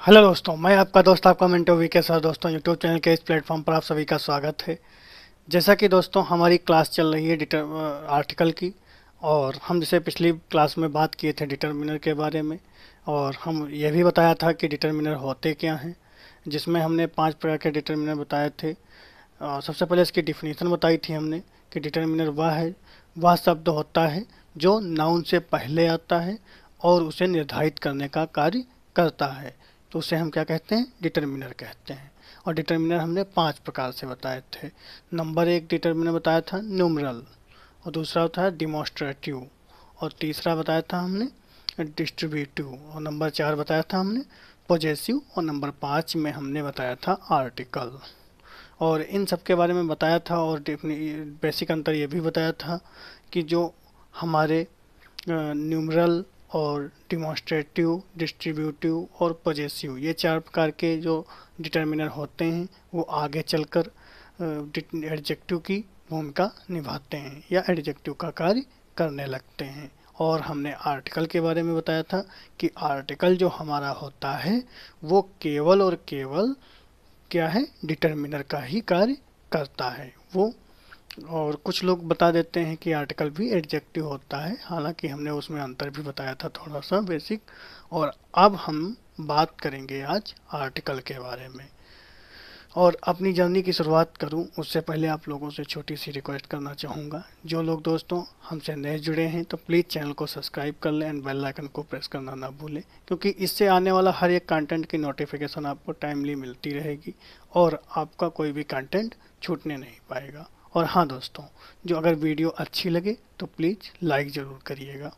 Hello दोस्तों, मैं आपका दोस्त आपका मिंटो वी के साथ दोस्तों यूट्यूब चैनल के इस प्लेटफॉर्म पर आप सभी का स्वागत है। जैसा कि दोस्तों हमारी क्लास चल रही है आर्टिकल की। और हम जैसे पिछली क्लास में बात किए थे डिटर्मिनर के बारे में। और हम यह भी बताया था कि डिटर्मिनर होते क्या हैं, जिसमें हमने 5 प्रकार के डिटर्मिनर बताए थे। सबसे पहले इसकी डिफिनीशन बताई थी हमने कि डिटर्मिनर वह शब्द होता है जो नाउन से पहले आता है और उसे निर्धारित करने का कार्य करता है। तो उसे हम क्या कहते हैं? डिटर्मिनर कहते हैं। और डिटर्मिनर हमने 5 प्रकार से बताए थे। नंबर 1 डिटर्मिनर बताया था न्यूमरल, और दूसरा था डिमॉन्स्ट्रेटिव, और तीसरा बताया था हमने डिस्ट्रीब्यूटिव, और नंबर 4 बताया था हमने पॉजेसिव, और नंबर 5 में हमने बताया था आर्टिकल। और इन सब के बारे में बताया था, और बेसिक अंतर ये भी बताया था कि जो हमारे न्यूमरल और डिमॉन्स्ट्रेटिव, डिस्ट्रीब्यूटिव और पॉजेसिव, ये 4 प्रकार के जो डिटर्मिनर होते हैं वो आगे चलकर एडजेक्टिव की भूमिका निभाते हैं या एडजेक्टिव का कार्य करने लगते हैं। और हमने आर्टिकल के बारे में बताया था कि आर्टिकल जो हमारा होता है वो केवल और केवल क्या है? डिटर्मिनर का ही कार्य करता है वो। और कुछ लोग बता देते हैं कि आर्टिकल भी एडजेक्टिव होता है, हालांकि हमने उसमें अंतर भी बताया था थोड़ा सा बेसिक। और अब हम बात करेंगे आज आर्टिकल के बारे में। और अपनी जर्नी की शुरुआत करूं उससे पहले आप लोगों से छोटी सी रिक्वेस्ट करना चाहूँगा। जो लोग दोस्तों हमसे नए जुड़े हैं तो प्लीज़ चैनल को सब्सक्राइब कर लें एंड बेल आइकन को प्रेस करना ना भूलें, क्योंकि इससे आने वाला हर एक कंटेंट की नोटिफिकेशन आपको टाइमली मिलती रहेगी और आपका कोई भी कंटेंट छूटने नहीं पाएगा। और हाँ दोस्तों, जो अगर वीडियो अच्छी लगे तो प्लीज़ लाइक ज़रूर करिएगा।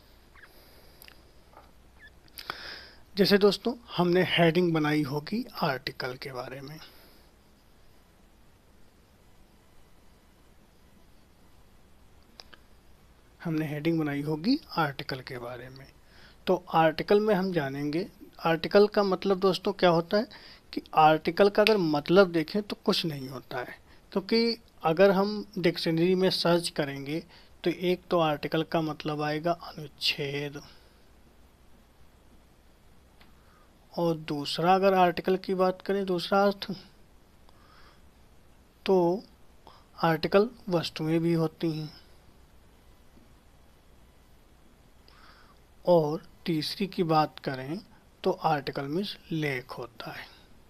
जैसे दोस्तों हमने हेडिंग बनाई होगी आर्टिकल के बारे में। हमने हेडिंग बनाई होगी आर्टिकल के बारे में। तो आर्टिकल में हम जानेंगे आर्टिकल का मतलब दोस्तों क्या होता है। कि आर्टिकल का अगर मतलब देखें तो कुछ नहीं होता है, क्योंकि अगर हम डिक्शनरी में सर्च करेंगे तो एक तो आर्टिकल का मतलब आएगा अनुच्छेद, और दूसरा अगर आर्टिकल की बात करें दूसरा अर्थ, तो आर्टिकल वस्तुएं भी होती हैं, और तीसरी की बात करें तो आर्टिकल मीन्स लेख होता है।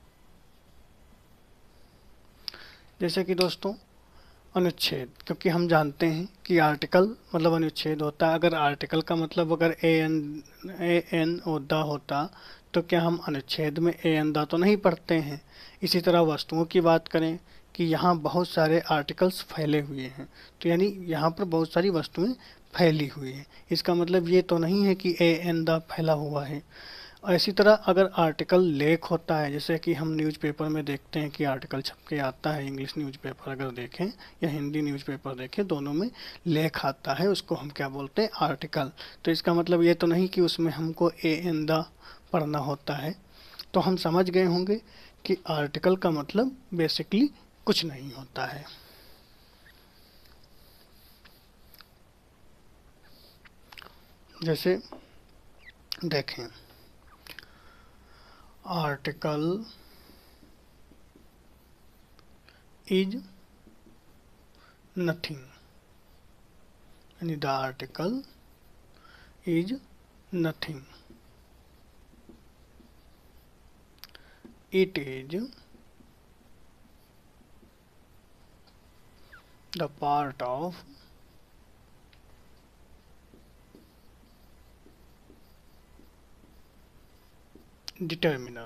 जैसे कि दोस्तों अनुच्छेद, क्योंकि हम जानते हैं कि आर्टिकल मतलब अनुच्छेद होता है। अगर आर्टिकल का मतलब अगर ए एन ओदा होता तो क्या हम अनुच्छेद में ए एन दा तो नहीं पढ़ते हैं। इसी तरह वस्तुओं की बात करें कि यहाँ बहुत सारे आर्टिकल्स फैले हुए हैं, तो यानी यहाँ पर बहुत सारी वस्तुएं फैली हुई हैं। इसका मतलब ये तो नहीं है कि ए एन दा फैला हुआ है। और इसी तरह अगर आर्टिकल लेख होता है, जैसे कि हम न्यूज़पेपर में देखते हैं कि आर्टिकल छप के आता है, इंग्लिश न्यूज़पेपर अगर देखें या हिंदी न्यूज़पेपर देखें, दोनों में लेख आता है, उसको हम क्या बोलते हैं? आर्टिकल। तो इसका मतलब ये तो नहीं कि उसमें हमको ए एन द पढ़ना होता है। तो हम समझ गए होंगे कि आर्टिकल का मतलब बेसिकली कुछ नहीं होता है। जैसे देखें, आर्टिकल इज नथिंग, यानी the article is nothing, it is the part of determiner।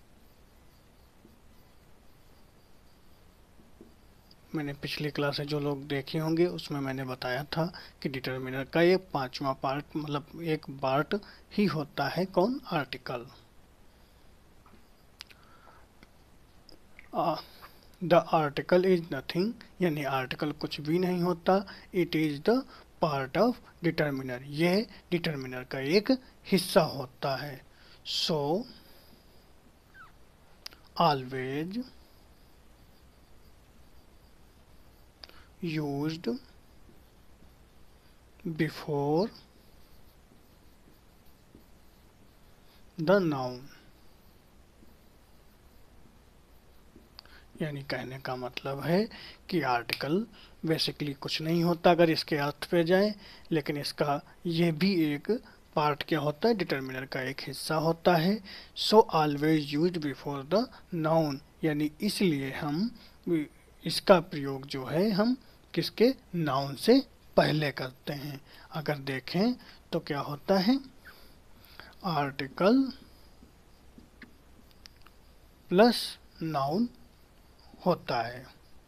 मैंने पिछली क्लास है जो लोग देखे होंगे उसमें मैंने बताया था कि डिटर्मिनर का एक 5वां पार्ट मतलब एक पार्ट ही होता है कौन? Article. The article is nothing, यानी आर्टिकल कुछ भी नहीं होता। It is the part of determiner, यह डिटर्मिनर का एक हिस्सा होता है। So always used before the noun, यानी कहने का मतलब है कि आर्टिकल बेसिकली कुछ नहीं होता अगर इसके अर्थ पे जाए, लेकिन इसका ये भी एक पार्ट क्या होता है, डिटर्मिनर का एक हिस्सा होता है। So always use before the noun, यानी इसलिए हम इसका प्रयोग जो है हम किसके, नाउन से पहले करते हैं। अगर देखें तो क्या होता है, आर्टिकल प्लस नाउन होता है।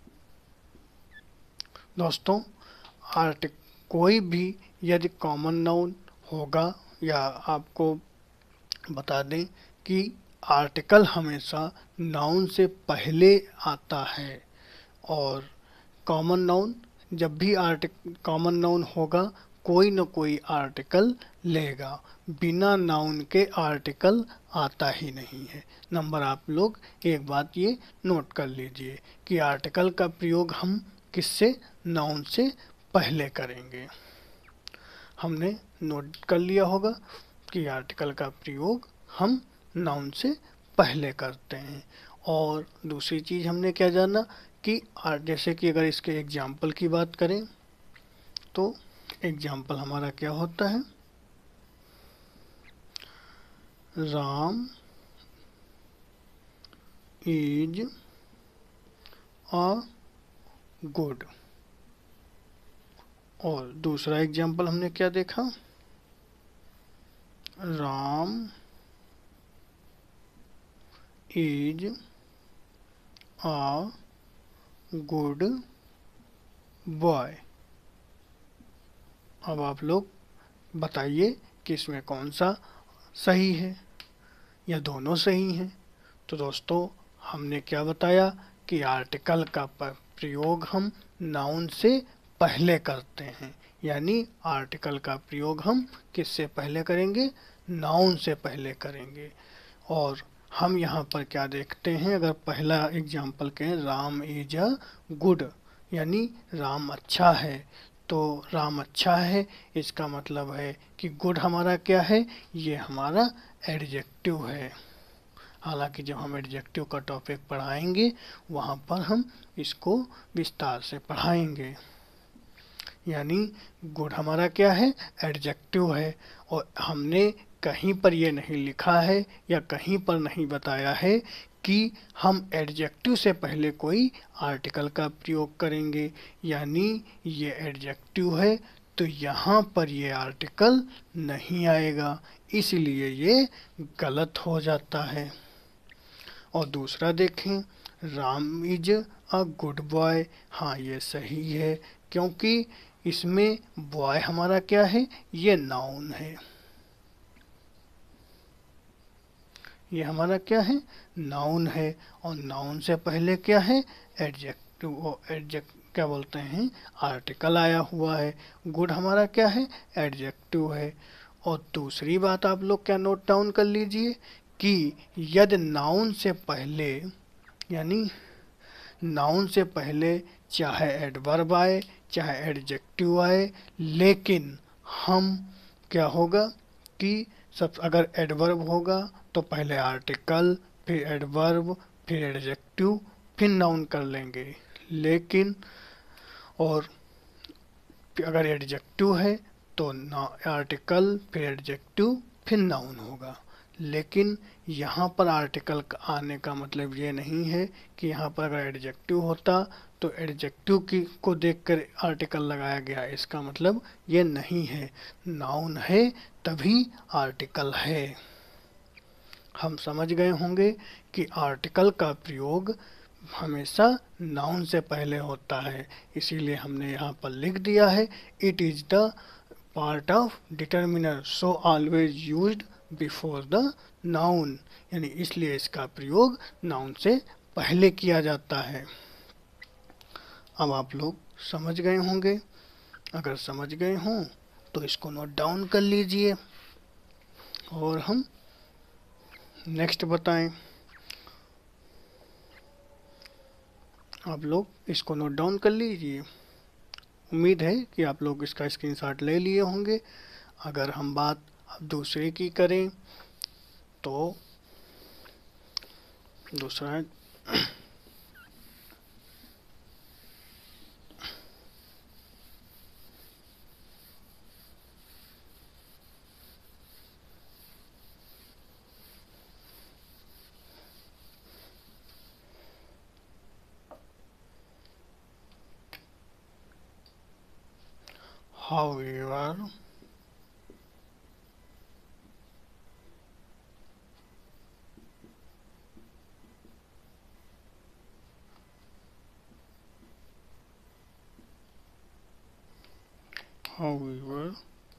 दोस्तों कोई भी यदि कॉमन नाउन होगा, या आपको बता दें कि आर्टिकल हमेशा नाउन से पहले आता है, और कॉमन नाउन जब भी कॉमन नाउन होगा कोई न कोई आर्टिकल लेगा, बिना नाउन के आर्टिकल आता ही नहीं है। नंबर आप लोग एक बात ये नोट कर लीजिए कि आर्टिकल का प्रयोग हम किससे, नाउन से पहले करेंगे। हमने नोट कर लिया होगा कि आर्टिकल का प्रयोग हम नाउन से पहले करते हैं। और दूसरी चीज़ हमने क्या जाना कि जैसे कि अगर इसके एग्जाम्पल की बात करें तो एग्जाम्पल हमारा क्या होता है, राम इज अ गुड। और दूसरा एग्जाम्पल हमने क्या देखा, Ram is a good boy. अब आप लोग बताइए कि इसमें कौन सा सही है, या दोनों सही हैं। तो दोस्तों हमने क्या बताया कि आर्टिकल का प्रयोग हम नाउन से पहले करते हैं, यानी आर्टिकल का प्रयोग हम किससे पहले करेंगे, नाउन से पहले करेंगे। और हम यहाँ पर क्या देखते हैं, अगर पहला एग्जाम्पल कहें राम इज अ गुड, यानी राम अच्छा है, तो राम अच्छा है इसका मतलब है कि गुड हमारा क्या है, ये हमारा एडजेक्टिव है। हालांकि जब हम एडजेक्टिव का टॉपिक पढ़ाएंगे वहाँ पर हम इसको विस्तार से पढ़ाएंगे। यानी गुड हमारा क्या है, एडजेक्टिव है। और हमने कहीं पर ये नहीं लिखा है या कहीं पर नहीं बताया है कि हम एडजेक्टिव से पहले कोई आर्टिकल का प्रयोग करेंगे, यानी ये एडजेक्टिव है तो यहाँ पर ये आर्टिकल नहीं आएगा, इसलिए ये गलत हो जाता है। और दूसरा देखें, Ram is a good boy, हाँ ये सही है, क्योंकि इसमें बॉय हमारा क्या है, ये नाउन है, ये हमारा क्या है, नाउन है। और नाउन से पहले क्या है, एडजेक्टिव, क्या बोलते हैं, आर्टिकल आया हुआ है। गुड हमारा क्या है, एडजेक्टिव है। और दूसरी बात आप लोग क्या नोट डाउन कर लीजिए कि यदि नाउन से पहले, यानी नाउन से पहले चाहे एडवर्ब आए चाहे एडजेक्टिव आए, लेकिन हम क्या होगा कि सब अगर एडवर्ब होगा तो पहले आर्टिकल, फिर एडवर्ब, फिर एडजेक्टिव, फिर नाउन कर लेंगे। लेकिन और अगर एडजेक्टिव है तो आर्टिकल, फिर एडजेक्टिव, फिर नाउन होगा। लेकिन यहाँ पर आर्टिकल आने का मतलब ये नहीं है कि यहाँ पर अगर एडजेक्टिव होता तो एडजेक्टिव की को देखकर आर्टिकल लगाया गया, इसका मतलब ये नहीं है। नाउन है तभी आर्टिकल है। हम समझ गए होंगे कि आर्टिकल का प्रयोग हमेशा नाउन से पहले होता है, इसीलिए हमने यहाँ पर लिख दिया है, it is the part of determiner so always used before the noun, यानी इसलिए इसका प्रयोग नाउन से पहले किया जाता है। अब आप लोग समझ गए होंगे, अगर समझ गए हों तो इसको नोट डाउन कर लीजिए और हम नेक्स्ट बताएं। आप लोग इसको नोट डाउन कर लीजिए। उम्मीद है कि आप लोग इसका स्क्रीनशॉट ले लिए होंगे। अगर हम बात अब दूसरे की करें तो दूसरा however, however,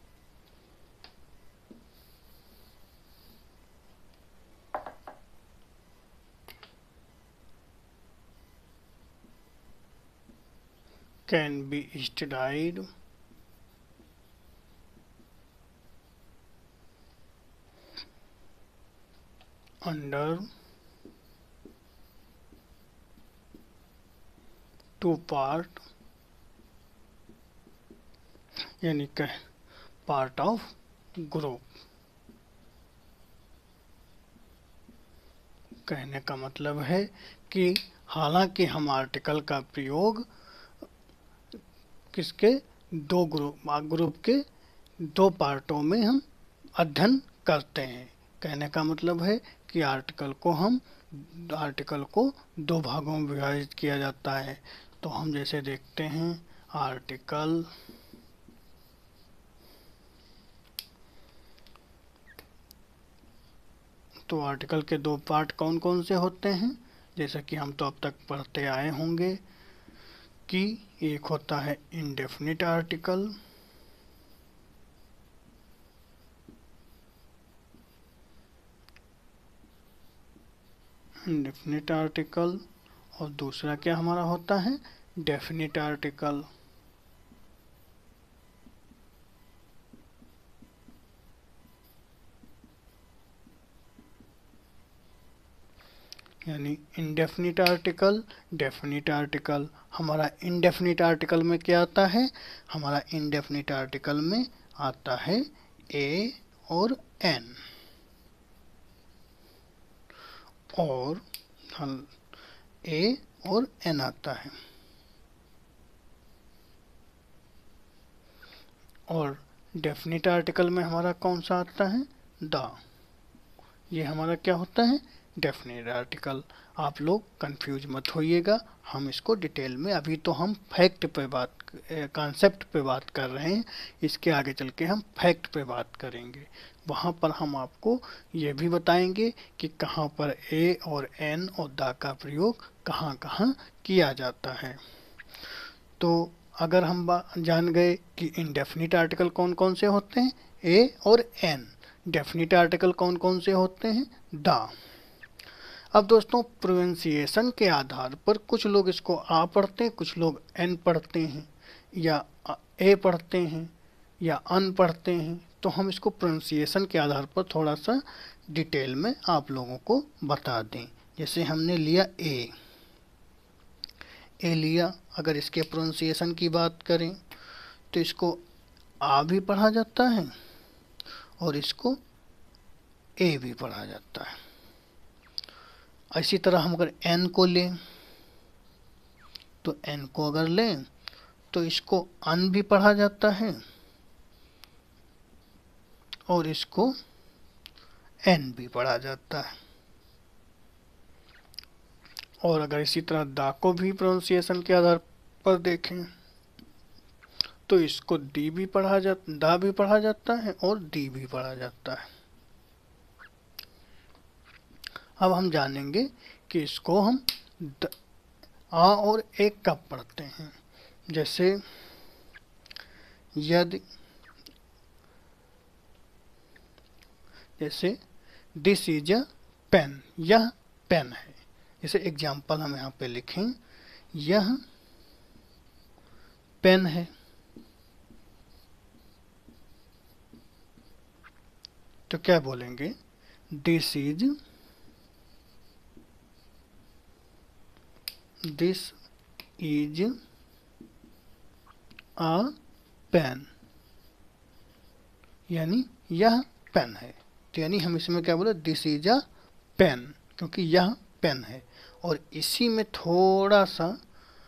can be studied under two part, यानी कि पार्ट ऑफ ग्रुप। कहने का मतलब है कि हालांकि हम आर्टिकल का प्रयोग किसके दो ग्रुप के दो पार्टों में हम अध्ययन करते हैं। कहने का मतलब है कि आर्टिकल को दो भागों में विभाजित किया जाता है। तो हम जैसे देखते हैं आर्टिकल तो आर्टिकल के दो पार्ट कौन कौन से होते हैं, जैसा कि हम तो अब तक पढ़ते आए होंगे कि एक होता है इंडेफिनिट आर्टिकल, और दूसरा क्या हमारा होता है डेफिनिट आर्टिकल। यानी इंडेफिनिट आर्टिकल, डेफिनिट आर्टिकल। हमारा इंडेफिनिट आर्टिकल में क्या आता है, हमारा इंडेफिनिट आर्टिकल में आता है ए और एन, और ए और एन आता है। और डेफिनिट आर्टिकल में हमारा कौन सा आता है द। ये हमारा क्या होता है डेफिनिट आर्टिकल। आप लोग कंफ्यूज मत होइएगा, हम इसको डिटेल में, अभी तो हम फैक्ट पे बात, कॉन्सेप्ट पे बात कर रहे हैं, इसके आगे चल के हम फैक्ट पे बात करेंगे। वहाँ पर हम आपको ये भी बताएंगे कि कहाँ पर ए और एन और द का प्रयोग कहाँ कहाँ किया जाता है। तो अगर हम जान गए कि इनडेफिनिट आर्टिकल कौन कौन से होते हैं ए और एन, डेफिनिट आर्टिकल कौन कौन से होते हैं द। अब दोस्तों प्रोनाउंसिएशन के आधार पर कुछ लोग इसको आ पढ़ते हैं, कुछ लोग एन पढ़ते हैं, या ए पढ़ते हैं, या अन पढ़ते हैं। तो हम इसको प्रोनाउंसिएशन के आधार पर थोड़ा सा डिटेल में आप लोगों को बता दें। जैसे हमने लिया ए लिया, अगर इसके प्रोनाउंसिएशन की बात करें तो इसको आ भी पढ़ा जाता है और इसको ए भी पढ़ा जाता है। इसी तरह हम अगर एन को लें तो एन को अगर लें तो इसको अन भी पढ़ा जाता है और इसको एन भी पढ़ा जाता है। और अगर इसी तरह दा को भी प्रोनाउंसिएशन के आधार पर देखें तो इसको दी भी पढ़ा जाता, दा भी पढ़ा जाता है और दी भी पढ़ा जाता है। अब हम जानेंगे कि इसको हम आ और एक कब पढ़ते हैं। जैसे यदि, जैसे दिस इज अ पेन, यह पेन है। जैसे एग्जाम्पल हम यहाँ पे लिखें यह पेन है, तो क्या बोलेंगे दिस इज अ पेन, यानी यह पेन है। तो यानी हम इसमें क्या बोले दिस इज अ पेन, क्योंकि यह पेन है। और इसी में थोड़ा सा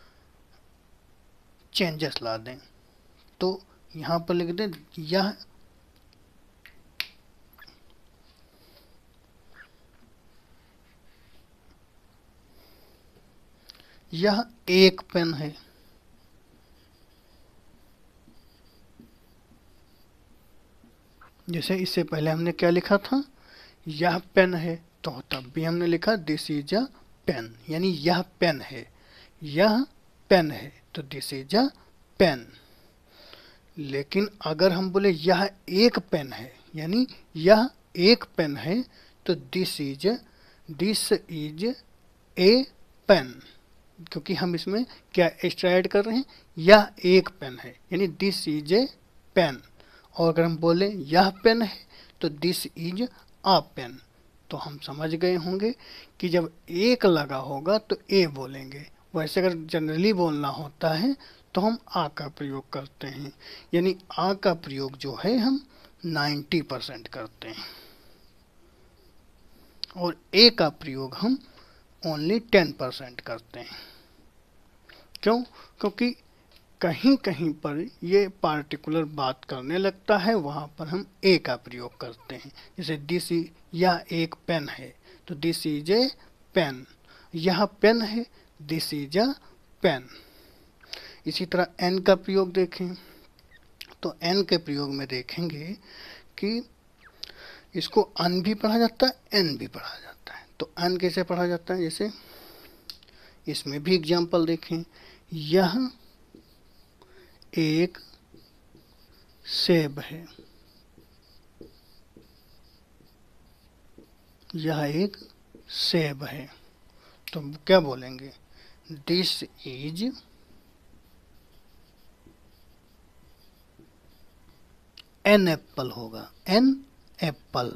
चेंजेस ला दें तो यहाँ पर लिख दें यह एक पेन है। जैसे इससे पहले हमने क्या लिखा था, यह पेन है, तो तब भी हमने लिखा दिस इज अ पेन, यानी यह पेन है, यह पेन है, तो दिस इज अ पेन। लेकिन अगर हम बोले यह एक पेन है, यानी यह एक पेन है, तो दिस इज ए पेन, क्योंकि हम इसमें क्या एक्स्ट्रा ऐड कर रहे हैं, यह एक पेन है, यानी दिस इज ए पेन। और अगर हम बोले यह पेन है, तो दिस इज अ पेन। तो हम समझ गए होंगे कि जब एक लगा होगा तो ए बोलेंगे, वैसे अगर जनरली बोलना होता है तो हम आ का प्रयोग करते हैं, यानी आ का प्रयोग जो है हम 90% करते हैं, और ए का प्रयोग हम ओनली 10% करते हैं। क्यों? क्योंकि कहीं कहीं पर ये पार्टिकुलर बात करने लगता है, वहाँ पर हम ए का प्रयोग करते हैं। जैसे दिस इज, यह एक पेन है, तो दिस इज ए पेन, यह पेन है, दिस इज अ पेन। इसी तरह एन का प्रयोग देखें, तो एन के प्रयोग में देखेंगे कि इसको अन भी पढ़ा जाता है, एन भी पढ़ा जाता है। तो एन कैसे पढ़ा जाता है, जैसे इसमें भी एग्जाम्पल देखें, यह एक सेब है, यह एक सेब है, तो क्या बोलेंगे, दिस इज एन एप्पल होगा, एन एप्पल।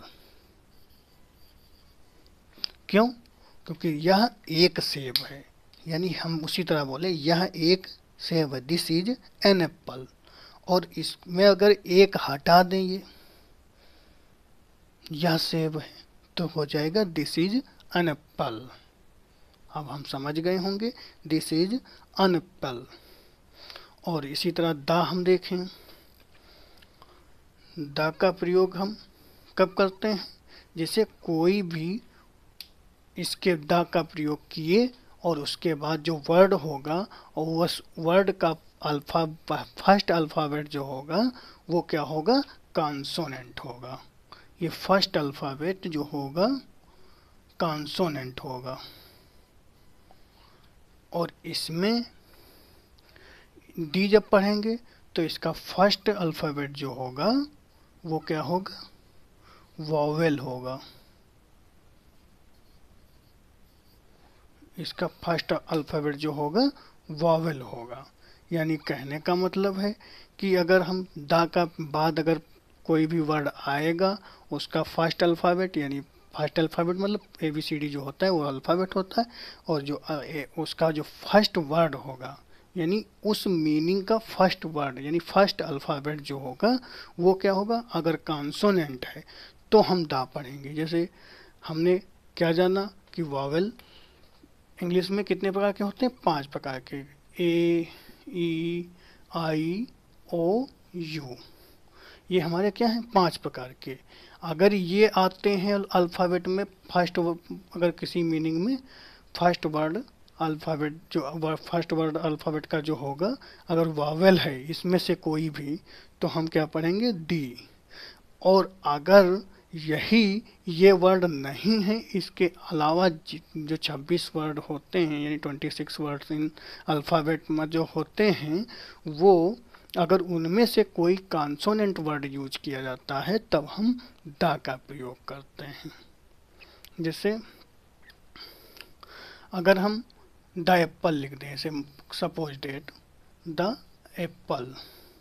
क्यों? क्योंकि यह एक सेब है, यानी हम उसी तरह बोले यह एक सेब है, दिस इज एन एप्पल। और इसमें अगर एक हटा दें, ये यह सेब है, तो हो जाएगा दिस इज एन एप्पल। अब हम समझ गए होंगे दिस इज एन एप्पल। और इसी तरह दा हम देखें, दा का प्रयोग हम कब करते हैं, जैसे कोई भी इसके दा का प्रयोग किए और उसके बाद जो वर्ड होगा और उस वर्ड का फर्स्ट अल्फ़ाबेट जो होगा वो क्या होगा, कॉन्सोनेंट होगा। ये फर्स्ट अल्फ़ाबेट जो होगा कॉन्सोनेंट होगा। और इसमें डी जब पढ़ेंगे तो इसका फर्स्ट अल्फ़ाबेट जो होगा वो क्या होगा, वॉवेल होगा। इसका फर्स्ट अल्फ़ाबेट जो होगा वॉवेल होगा। यानी कहने का मतलब है कि अगर हम दा का बाद अगर कोई भी वर्ड आएगा, उसका फर्स्ट अल्फ़ाबेट, यानी फर्स्ट अल्फ़ाबेट मतलब ABCD जो होता है वो अल्फ़ाबेट होता है, और जो उसका जो फर्स्ट वर्ड होगा, यानी उस मीनिंग का फर्स्ट वर्ड यानी फर्स्ट अल्फ़ाबेट जो होगा वो क्या होगा, अगर कॉन्सोनेंट है तो हम दा पढ़ेंगे। जैसे हमने क्या जाना कि वॉवेल इंग्लिश में कितने प्रकार के होते हैं, 5 प्रकार के, ए, ई, आई, ओ, यू, ये हमारे क्या हैं, 5 प्रकार के। अगर ये आते हैं अल्फ़ाबेट में फर्स्ट, अगर किसी मीनिंग में फर्स्ट वर्ड अल्फ़ाबेट जो फर्स्ट वर्ड अल्फ़ाबेट का जो होगा अगर वावेल है इसमें से कोई भी, तो हम क्या पढ़ेंगे, डी। और अगर यही ये वर्ड नहीं है, इसके अलावा जो 26 वर्ड होते हैं यानी 26 वर्ड्स इन अल्फ़ाबेट में जो होते हैं, वो अगर उनमें से कोई कॉन्सोनेंट वर्ड यूज किया जाता है तब हम द का प्रयोग करते हैं। जैसे अगर हम द एप्पल लिख दें, जैसे सपोज डेट द एप्पल,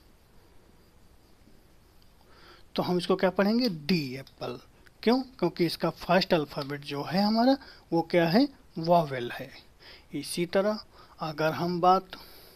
तो हम इसको क्या पढ़ेंगे, डी एप्पल। क्यों? क्योंकि इसका फर्स्ट अल्फ़ाबेट जो है हमारा वो क्या है, वॉवेल है। इसी तरह अगर हम बात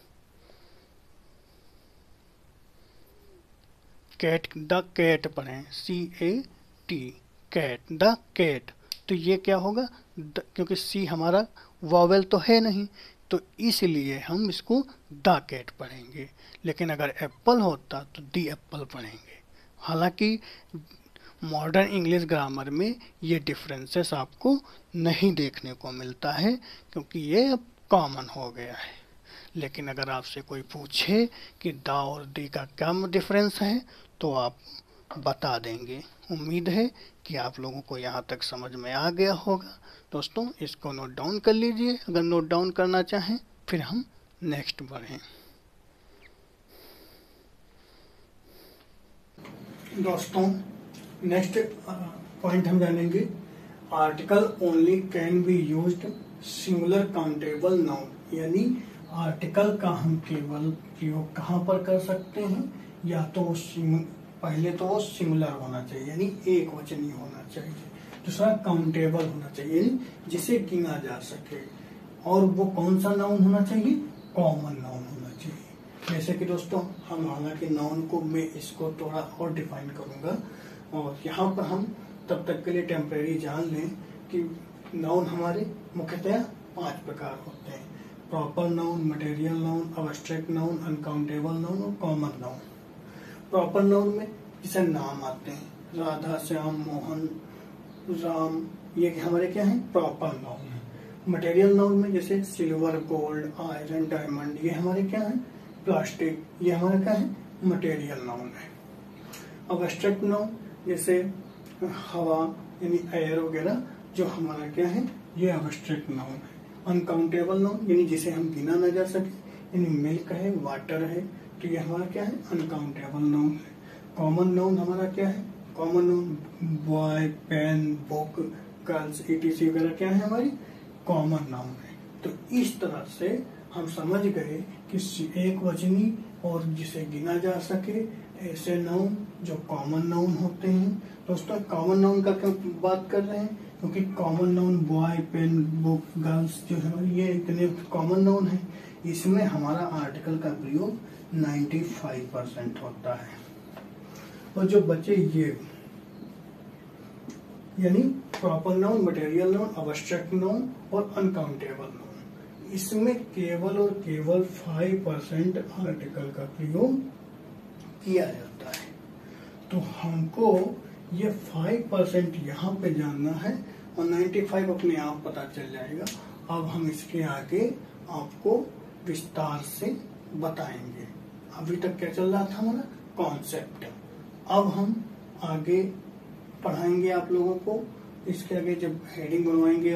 कैट, द कैट पढ़ें, CAT, कैट, द कैट, तो ये क्या होगा, क्योंकि सी हमारा वॉवेल तो है नहीं, तो इसलिए हम इसको द कैट पढ़ेंगे। लेकिन अगर एप्पल होता तो दी एप्पल पढ़ेंगे। हालांकि मॉडर्न इंग्लिश ग्रामर में ये डिफरेंसेस आपको नहीं देखने को मिलता है, क्योंकि ये अब कॉमन हो गया है। लेकिन अगर आपसे कोई पूछे कि द और दी का क्या डिफरेंस है, तो आप बता देंगे। उम्मीद है कि आप लोगों को यहाँ तक समझ में आ गया होगा। दोस्तों इसको नोट डाउन कर लीजिए अगर नोट डाउन करना चाहें, फिर हम नेक्स्ट बढ़ें। दोस्तों नेक्स्ट पॉइंट हम जानेंगे, article only can be used singular countable noun, यानी आर्टिकल का हम केवल प्रयोग कहाँ पर कर सकते हैं, या तो पहले तो वो सिंगुलर होना चाहिए यानी एक वचनी होना चाहिए, दूसरा काउंटेबल होना चाहिए यानी जिसे गिना जा सके, और वो कौन सा नाउन होना चाहिए, कॉमन नाउन होना चाहिए। जैसे कि दोस्तों हम हालांकि नाउन को मैं इसको थोड़ा और डिफाइन करूंगा, और यहाँ पर हम तब तक के लिए टेम्परेरी जान लें कि नाउन हमारे मुख्यतः 5 प्रकार होते हैं, proper noun, material noun, abstract noun, uncountable noun और कॉमन नाउन। प्रॉपर नाउन में जैसे नाम आते हैं, राधा, श्याम, मोहन, राम, ये हमारे क्या है, प्रॉपर नाउन है। मटेरियल नाउन में जैसे सिल्वर, गोल्ड, आयरन, डायमंड, ये हमारे क्या है, प्लास्टिक, ये हमारा क्या है, मटेरियल नाउन है। अब्स्ट्रैक्ट नाउन जैसे हवा यानी एयर वगैरह, जो हमारा क्या है, ये अब्स्ट्रैक्ट नाउन है। अनकाउंटेबल नाउन यानी जिसे हम गिना न जा सके, यानी मिल्क है, वाटर है, तो ये हमारा क्या है, अनकाउंटेबल नाउन है। कॉमन नाउन हमारा क्या है, common noun boy, pen, book, girls, etc वगैरह क्या है, हमारी कॉमन नाउन है। तो इस तरह से हम समझ गए कि एक वचनी और जिसे गिना जा सके ऐसे नाउन जो कॉमन नाउन होते हैं। दोस्तों कॉमन नाउन का क्यों बात कर रहे हैं, क्योंकि common noun boy, pen, book, girls जो है ये इतने कॉमन नाउन है, इसमें हमारा आर्टिकल का प्रयोग 95% होता है। और जो बचे ये यानी proper noun, material noun, abstract noun और अनकाउंटेबल नाउन, इसमें केवल और केवल 5% आर्टिकल का प्रयोग किया जाता है। तो हमको ये 5% यहाँ पे जानना है और 95 अपने आप पता चल जाएगा। अब हम इसके आगे आपको विस्तार से बताएंगे। अभी तक क्या चल रहा था, हमारा कॉन्सेप्ट। अब हम आगे पढ़ाएंगे आप लोगों को। इसके आगे जब हेडिंग बनवाएंगे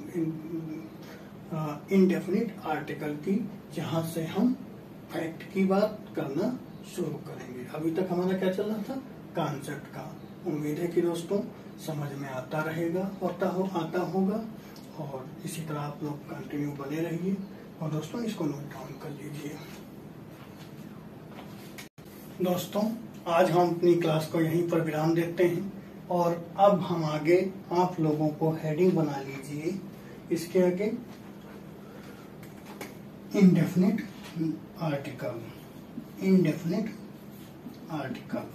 इनडेफिनिट आर्टिकल की, जहां से हम फैक्ट की बात करना शुरू करेंगे। अभी तक हमारा क्या चल रहा था, कॉन्सेप्ट का। उम्मीद है कि दोस्तों समझ में आता रहेगा, आता होगा, और इसी तरह आप लोग कंटिन्यू बने रहिए। और दोस्तों इसको नोट डाउन कर लीजिए। दोस्तों आज हम अपनी क्लास को यहीं पर विराम देते हैं, और अब हम आगे आप लोगों को हेडिंग बना लीजिए। इसके आगे इनडेफिनिट आर्टिकल, इनडेफिनिट आर्टिकल,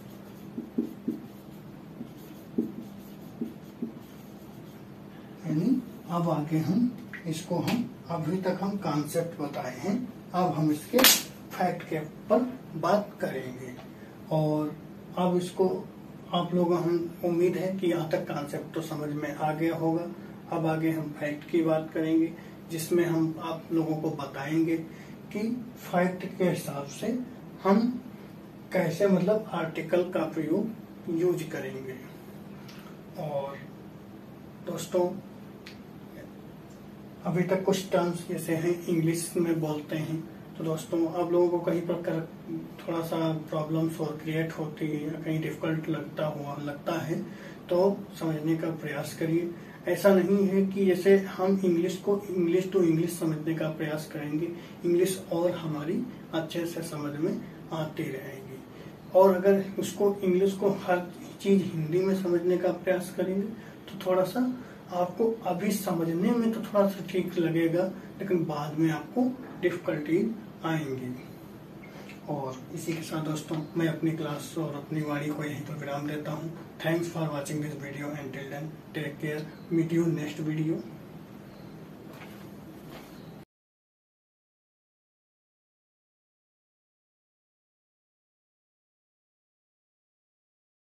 यानी अब आगे हम इसको अभी तक हम कॉन्सेप्ट बताए हैं, अब हम इसके फैक्ट के ऊपर बात करेंगे। और अब इसको आप लोग, हम उम्मीद है कि यहाँ तक कॉन्सेप्ट तो समझ में आ गया होगा। अब आगे हम फैक्ट की बात करेंगे, जिसमें हम आप लोगों को बताएंगे कि फैक्ट के हिसाब से हम कैसे मतलब आर्टिकल का प्रयोग यूज करेंगे। और दोस्तों अभी तक कुछ टर्म्स जैसे हैं इंग्लिश में बोलते हैं, तो दोस्तों आप लोगों को कहीं पर थोड़ा सा प्रॉब्लम्स और क्रिएट होती है या कहीं डिफिकल्ट लगता है, तो समझने का प्रयास करिए। ऐसा नहीं है कि जैसे हम इंग्लिश को इंग्लिश टू इंग्लिश समझने का प्रयास करेंगे, इंग्लिश और हमारी अच्छे से समझ में आती रहेगी। और अगर उसको इंग्लिश को हर चीज हिंदी में समझने का प्रयास करेंगे तो थोड़ा सा आपको अभी समझने में तो थोड़ा सा ठीक लगेगा, लेकिन बाद में आपको डिफिकल्टी आएंगी। और इसी के साथ दोस्तों मैं अपनी क्लास और अपनी वाणी को यहीं पर विराम देता हूँ। Thanks for watching this video and till then take care, meet you next video.